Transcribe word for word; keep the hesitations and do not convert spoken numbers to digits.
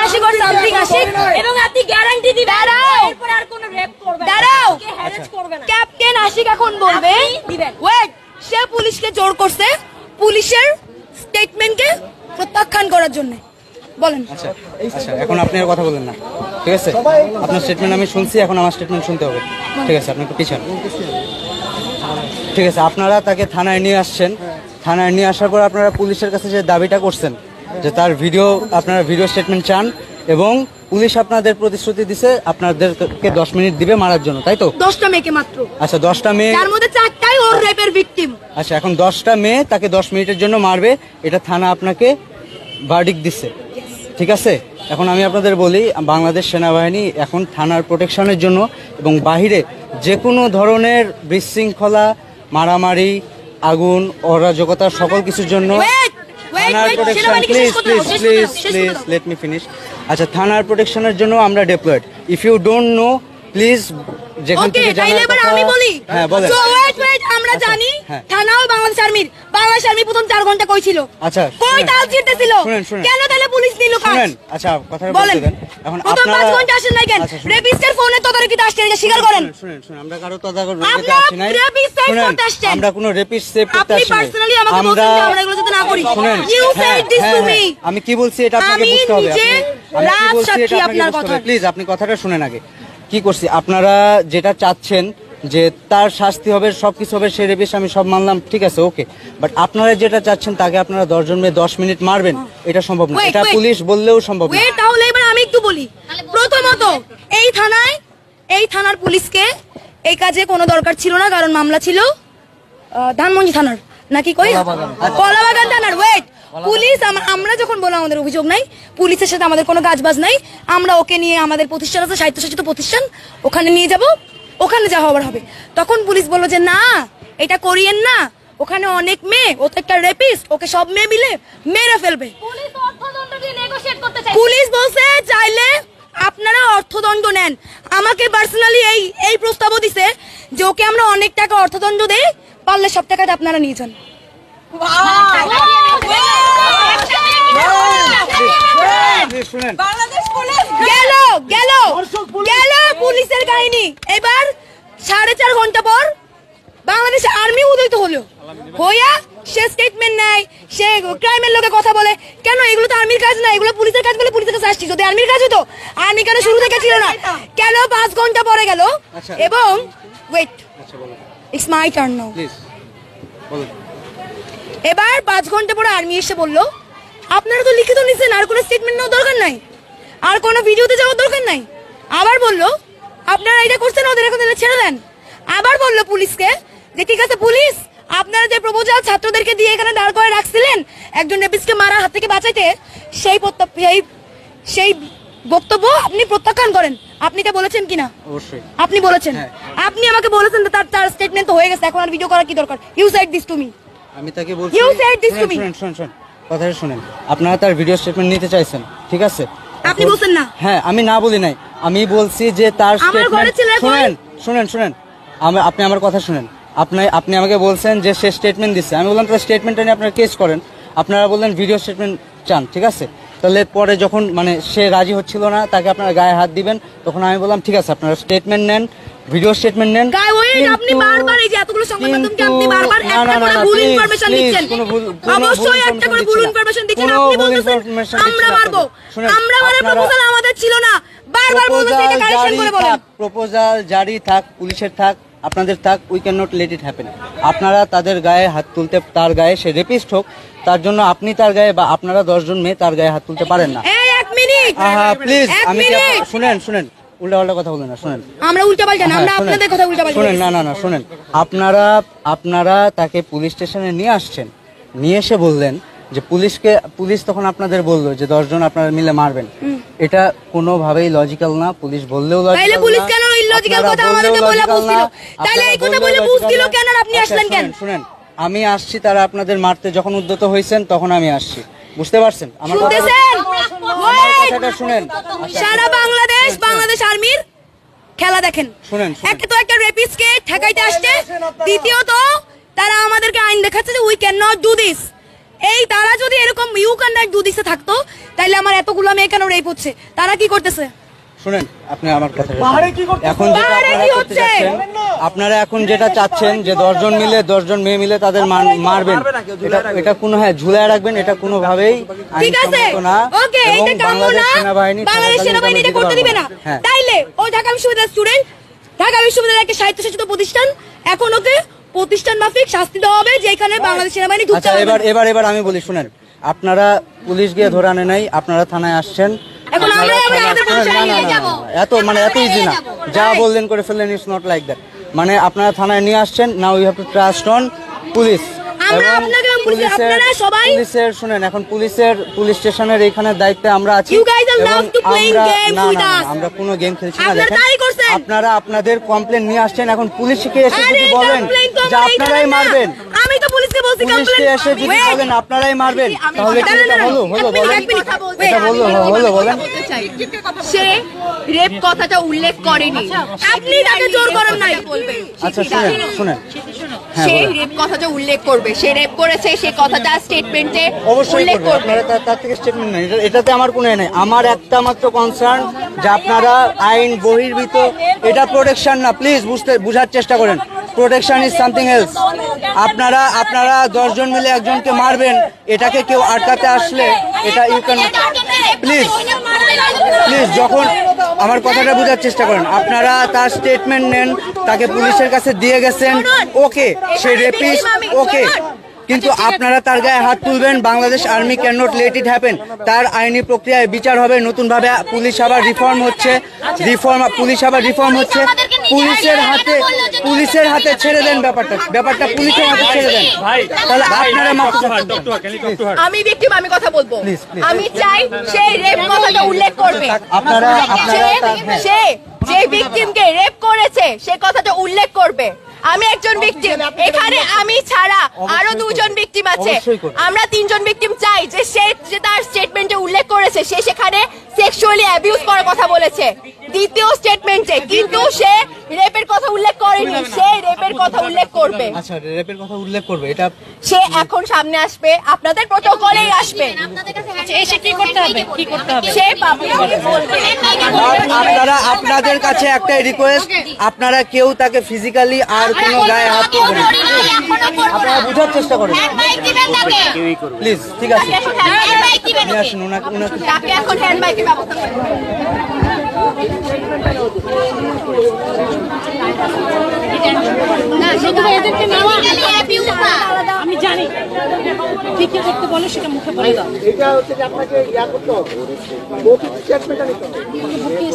Ashiq or something Ashiq এবং আপনি guarantee দিবেন দাঁড়াও এরপর আর কোনো রেপ করবে না দাঁড়াও হ্যারাস করবে না ক্যাপ্টেন আশিক এখন বলবে দিবেন ওয়েট সে পুলিশকে জোর করছে পুলিশের স্টেটমেন্টকে প্রত্যাখ্যান করার জন্য বলেন আচ্ছা আচ্ছা এখন আপনি আর কথা বলেন না ঠিক আছে আপনার স্টেটমেন্ট আমি শুনছি এখন আমার স্টেটমেন্ট শুনতে হবে ঠিক আছে আপনি একটু পিছান ঠিক আছে আপনারা তাকে থানায় নিয়ে আসছেন থানায় নিয়ে আসার পর আপনারা পুলিশের কাছে যে দাবিটা করছেন যে তার ভিডিও আপনারা ভিডিও স্টেটমেন্ট চান এবং পুলিশ আপনাদের প্রতিশ্রুতি দিছে আপনাদেরকে দশ মিনিট দিবে মারার জন্য তাই তো দশটা মেয়েকে মাত্র আচ্ছা দশটা মেয়ে তার মধ্যে চারটাই ওর রেপের ভিকটিম আচ্ছা এখন দশটা মেয়ে তাকে দশ মিনিটের জন্য মারবে এটা থানা আপনাকে ভার্ডিক্ট দিচ্ছে ঠিক আছে এখন আমি আপনাদের বলি বাংলাদেশ সেনাবাহিনী এখন থানার প্রোটেকশনের জন্য এবং বাহিরে যে কোনো ধরনের বিশৃঙ্খলা মারামারি আগুন অরাজকতা সকল কিছুর জন্য থানার protection please please please please let me finish আচ্ছা থানার প্রোটেকশনের জন্য আমরা deployed if you don't know please যেখান থেকে জানার কথা আমি বলি হ্যাঁ বলেন সো ওয়েট ওয়েট আমরা জানি থানাও বাংলাদেশ আর্মির বাংলাদেশ আর্মি প্রথম চার ঘন্টা কই ছিল আচ্ছা কই তাল জিতেছিল কেন তাহলে পুলিশ নিল কাজ শুনেন আচ্ছা কথাটা বলতে দেন এখন আপনারা পাঁচ ঘন্টা আসেন নাই কেন রেপিস্টের ফোনে তদারকিতে আসছেন এটা স্বীকার করেন শুনেন শুনেন আমরা কারো তদারকিতে আসি নাই শুনেন আমরা কোনো রেপিস্ট সেভ করতে আসি নাই পার্সোনালি আমাকে বলছেন যে আমরা এগুলো যাতে না করি শুনেন you said this to me আমি কি বলছি এটা আপনাকে বুঝতে হবে আমি কি বলছি এটা আপনাকে বুঝতে হবে প্লিজ আপনি কথাটা শুনেন আগে কি করছি আপনারা যেটা চাচ্ছেন যে তার শাস্তি হবে সবকিছু হবে সে রেপিস্ট আমি সব মানলাম ঠিক আছে ওকে বাট আপনারা যেটা চাচ্ছেন তাকে আপনারা দশজন মেয়ে দশ মিনিট মারবেন এটা সম্ভব না এটা পুলিশ বললেও সম্ভব না তাহলে এবার আমি একটু বলি প্রথমত এই থানায় এই থানার পুলিশকে এই কাজে কোনো দরকার ছিল না কারণ মামলা ছিল ধানমন্ডি থানার নাকি কই কলাবাগান থানার ওয়েট পুলিশ আমরা যখন বলো আমাদের অভিযোগ নাই পুলিশের সাথে আমাদের কোনো কাজবাজ নাই আমরা ওকে নিয়ে আমাদের প্রতিষ্ঠান আছে স্বায়ত্তশাসিত প্রতিষ্ঠান ওখানে নিয়ে যাব ওখানে যা হবার হবে তখন পুলিশ বললো যে না এটা করিয়েন না ওখানে অনেক মেয়ে ও তো একটা রেপিস্ট ওকে সব মেয়ে মিলে মেরে ফেলবে পুলিশ বলছে চাইলে আপনারা অর্থদণ্ড নেন আমাকে পার্সোনালি এই এই প্রস্তাবও দিছে যে ওকে আমরা অনেক টাকা অর্থদণ্ড দেই পারলে সব টাকাটা আপনারা নিয়ে যান গেল গেল গেল পুলিশের কাহিনী এবার সাড়ে চার ঘন্টা পর বাংলাদেশ আর্মি উদয়িত হলো হইয়া সে স্টেটমেন্ট নেয় সে ক্রাইমের লোকে কথা বলে কেন এগুলো তো আর্মির কাজ না এগুলো পুলিশের কাজ বলে পুলিশের কাছে আসছি যদি আর্মির কাজ হতো আর্মি কেন শুরু থেকে ছিল না কেন পাঁচ ঘন্টা পরে গেল এবং wait it's my turn now এবার পাঁচ ঘন্টা পরে আর্মি এসে বললো আপনারা তো লিখিত নিছেন আর কোনো স্টেটমেন্ট নেওয়ার দরকার নাই আর কোনো ভিডিওতে যাওয়ার দরকার নাই আবার বললো আপনারা এটা করছেন ওদের এখন ছেড়ে দেন আবার বললো পুলিশকে যে ঠিক আছে পুলিশ আপনারা যে প্রপোজাল ছাত্রদেরকে দিয়ে এখানে দাঁড় করে রাখছিলেন একজন রেপিস্টকে মারার হাত থেকে বাঁচাইতে সেই সেই সেই বক্তব্য আপনি প্রত্যাখ্যান করেন আপনি এটা বলেছেন কিনা অবশ্যই আপনি বলেছেন আপনি আমাকে বলেছেন তার তার স্টেটমেন্ট তো হয়ে গেছে এখন আর ভিডিও করার কি দরকার you said this to me আমি তাকে বলছি you said this to me শুনুন শুনুন শুনুন কথাটা শুনেন আপনারা তার ভিডিও স্টেটমেন্ট নিতে চাইছেন ঠিক আছে আপনি বলছেন না হ্যাঁ আমি না বলি নাই আমি বলছি যে তার স্টেটমেন্ট শুনেন শুনেন শুনেন আমি আপনি আমার কথা শুনেন আপনি আপনি আমাকে বলছেন যে সে স্টেটমেন্ট দিচ্ছে আমি বললাম তার স্টেটমেন্টটা নিয়ে আপনারা কেস করেন আপনারা বললেন ভিডিও স্টেটমেন্ট চান ঠিক আছে তাহলে পরে যখন মানে সে রাজি হচ্ছিল না তাকে আপনারা গায়ে হাত দিবেন তখন আমি বললাম ঠিক আছে আপনারা স্টেটমেন্ট নেন ভিডিও স্টেটমেন্ট নেন আপনি বারবার এই যে এতগুলো সংবাদ মাধ্যমকে আপনি বারবার একটা করে ভুল ইনফরমেশন দিচ্ছেন অবশ্যই একটা করে ভুল ইনফরমেশন দিচ্ছেন আপনি বলছেন আমরা মারবো আমরা মারার প্রপোজাল আমাদের ছিল না বারবার বলছেন এটা কারেকশন করে বলেন প্রপোজাল জারি থাক পুলিশের থাক আপনাদের থাক we can not let it happen আপনারা তাদের গায়ে হাত তুলতে তার গায়ে সে রেপিস্ট হোক তার জন্য আপনি তার গায়ে বা আপনারা দশজন মেয়ে তার গায়ে হাত তুলতে পারেন না এই এক মিনিট হ্যাঁ প্লিজ আমি শুনেন শুনেন উল্টাপাল্টা কথা বলেন না শুনেন আমরা উল্টাপাল্টা না আমরা আপনাদের কথা উল্টাপাল্টা শুনেন না না না শুনেন আপনারা আপনারা তাকে পুলিশ স্টেশনে নিয়ে আসছেন নিয়ে এসে বললেন যে পুলিশকে পুলিশ তখন আপনাদের বললো যে দশজন আপনারা মিলে মারবেন এটা কোনোভাবেই লজিক্যাল না পুলিশ বললেও তাইলে পুলিশ কেন ইলজিক্যাল কথা আমাদেরকে বলে বুঝছিল তাইলে এই কথা বলে বুঝছিল কেন আর আপনি আসলেন কেন শুনেন আমি আসছি তারা আপনাদের মারতে যখন উদ্যত হইছেন তখন আমি আসছি বুঝতে পারছেন আমার কথাটা শুনেন সারা বাংলাদেশ বাংলাদেশ আর্মির খেলা দেখেন শুনেন একটা তো একটা রেপিস্টকে ঠেকাইতে আসছে দ্বিতীয়ত তারা আমাদেরকে আইন দেখাচ্ছে যে we can not do this এই তারা যদি এরকম ইউ কন্ডাক্ট দু দিকে থাকতো তাহলে আমার এতগুলো মেয়ে কেন রেপ হচ্ছে? তারা কি করতেছে? শুনেন, আপনি আমার কথা এখন যেটা আপনারা করতে চাচ্ছেন, আপনারা এখন যেটা চাচ্ছেন যে দশজন মিলে দশজন মেয়ে মিলে তাদের মার- মারবেন, এটা এটা কোনো হ্যাঁ ঝুলায় রাখবেন, এটা কোনোভাবেই ঠিক আছে, আইনসম্মত না। ওকে, এবং এটা কাম্য বাংলাদেশ না, সেনাবাহিনী বাংলাদেশ সেনাবাহিনী এটা করতে দিবে না। হ্যাঁ। তাইলে ও ঢাকা বিশ্ববিদ্যালয়ের স্টুডেন্ট, ঢাকা বিশ্ববিদ্যালয়ের একটা স্বায়ত্তশাসিত প্রতিষ্ঠান, এখন ওকে প্রতিষ্ঠান মাফিক শাস্তি দেওয়া হবে যেখানে বাংলাদেশ সেনাবাহিনী ঢুকতে আচ্ছা, হবে এবার না। এবার এবার আমি বলি, শুনেন, আপনারা পুলিশ গিয়ে ধরে আনে নাই, আপনারা থানায় আসছেন। এখন আমরা আপনারা আমরা থানায়- আমাদের শুনেন, পরিচয় না, না, নিয়ে না, যাব। না, এত মানে এত ইজি না, যা বললেন করে ফেললেন, ইটস নট লাইক দ্যাট। মানে আপনারা থানায় নিয়ে আসছেন, now you have to trust on police. আমরা আপনাকে এবং পুলিশের- আপনারা সবাই- পুলিশের শুনেন, এখন পুলিশের পুলিশ স্টেশনের এইখানে দায়িত্বে আমরা আছি। You guys are এবং love to playing আমরা- games না, with না, না, us. আমরা কোনো গেম খেলছি না। আপনারা দেখেন, তাই করছেন। আপনারা আপনাদের কমপ্লেন নিয়ে আসছেন, এখন পুলিশকে এসে আরে যদি বলেন complaint তো যে আমরা এই আপনারাই ধরনের না। মারবেন, আমি তো পুলিশকে বলছি পুলিশকে কমপ্লেন। এসে যদি বলেন আপনারাই মারবেন, তাহলে কি এটা হলো হলো বলেন? এটা বললো হলো বলেন? সে রেপ কথাটা উল্লেখ করেনি, আপনি তাকে জোর করেন নাই। আচ্ছা, শুনেন শুনেন হ্যাঁ, সে বলেন। রেপ কথাটা উল্লেখ করবে, সে রেপ করেছে সে কথাটা স্টেটমেন্টে অবশ্যই উল্লেখ করবে, করবে। আপনারা তার- তার থেকে স্টেটমেন্ট নেন, এটা- এটাতে আমার কোনো এ নেই। আমার একটা মাত্র কনসার্ন যে আপনারা আইন বহির্ভূত, এটা প্রোটেকশন না, প্লিজ বুঝতে বুঝার চেষ্টা করেন। Protection is something else. আপনারা আপনারা দশজন মিলে একজনকে মারবেন, এটাকে কেউ আটকাতে আসলে এটা ইউ ক্যান প্লিজ প্লিজ যখন আমার কথাটা বোঝার চেষ্টা করেন, আপনারা তার স্টেটমেন্ট নেন, তাকে পুলিশের কাছে দিয়ে গেছেন, ওকে, সে রেপিস্ট, ওকে, কিন্তু আপনারা তার গায়ে হাত তুলবেন, Bangladesh army can not let it happen. তার আইনি প্রক্রিয়ায় বিচার হবে, নতুনভাবে পুলিশ আবার রিফর্ম হচ্ছে, রিফর্ম পুলিশ আবার রিফর্ম হচ্ছে, পুলিশের হাতে পুলিশের হাতে ছেড়ে দেন ব্যাপারটা, ব্যাপারটা পুলিশের হাতে ছেড়ে দেন, তাহলে আপনারা মাফ আমি ভিকটিম, আমি কথা বলবো। Please, please. আমি চাই সে রেপ কথাটা উল্লেখ করবে। আপনারা আপনারা সে- তার- হ্যাঁ। সে যে ভিকটিমকে রেপ করেছে সে কথাটা উল্লেখ করবে। আমি একজন ভিকটিম, এখানে আমি ছাড়া আরো দুজন ভিকটিম আছে, অবশ্যই করবে। আমরা তিনজন ভিকটিম চাই যে সে যে তার স্টেটমেন্টে উল্লেখ করেছে সে সেখানে সেক্সুয়ালি অ্যাবিউজ করার কথা বলেছে দ্বিতীয় স্টেটমেন্টে, কিন্তু সে রেপের কথা উল্লেখ করেনি, সে রেপের কথা উল্লেখ করবে। আচ্ছা, রেপের কথা উল্লেখ করবে, এটা সে এখন সামনে আসবে, আপনাদের প্রটোকলেই আসবে, এসে কি করতে হবে কি করতে হবে সে পাবলিকলি বলবে। আপনারা আপনাদের কাছে একটাই রিকোয়েস্ট, আপনারা কেউ তাকে ফিজিক্যালি আর কোনো গায়ে হাত তুলবেন না। আপনারা বোঝার চেষ্টা করেন প্লিজ, ঠিক আছে, নিয়ে আসুন ওনাকে ওনাকে তাকে এখন হ্যান্ড বাইকের ব্যবস্থা করে। না শুধু এদেরকে নেওয়া আমি জানি কি কি করতে বলে সেটা মুখে বলে দাও এটা হচ্ছে যে আপনাকে ইয়া করতে হবে, মৌখিক স্টেটমেন্টটা নিতে হবে।